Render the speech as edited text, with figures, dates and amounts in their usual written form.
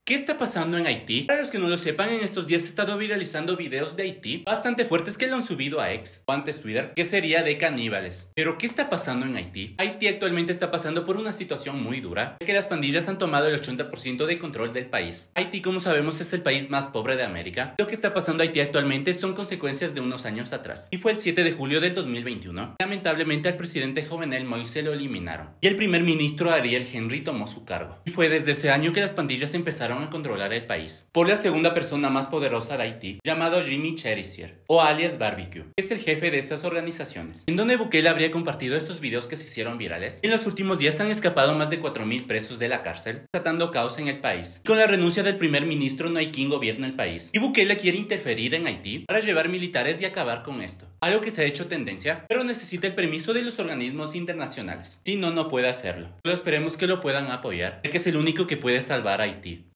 ¿Qué está pasando en Haití? Para los que no lo sepan, en estos días he estado viralizando videos de Haití bastante fuertes que lo han subido a X, o antes Twitter, que sería de caníbales. Pero ¿qué está pasando en Haití? Haití actualmente está pasando por una situación muy dura, ya que las pandillas han tomado el 80% de control del país. Haití, como sabemos, es el país más pobre de América. Lo que está pasando en Haití actualmente son consecuencias de unos años atrás. Y fue el 7 de julio del 2021. Lamentablemente al presidente Jovenel Moïse lo eliminaron. Y el primer ministro Ariel Henry tomó su cargo. Y fue desde ese año que las pandillas empezaron a controlar el país por la segunda persona más poderosa de Haití, llamado Jimmy Cherisier, o alias Barbecue, que es el jefe de estas organizaciones, en donde Bukele habría compartido estos videos que se hicieron virales. En los últimos días han escapado más de 4.000 presos de la cárcel, desatando caos en el país. Con la renuncia del primer ministro no hay quien gobierne el país, y Bukele quiere interferir en Haití para llevar militares y acabar con esto, algo que se ha hecho tendencia, pero necesita el permiso de los organismos internacionales, si no, no puede hacerlo. Pero esperemos que lo puedan apoyar, ya que es el único que puede salvar a Haití.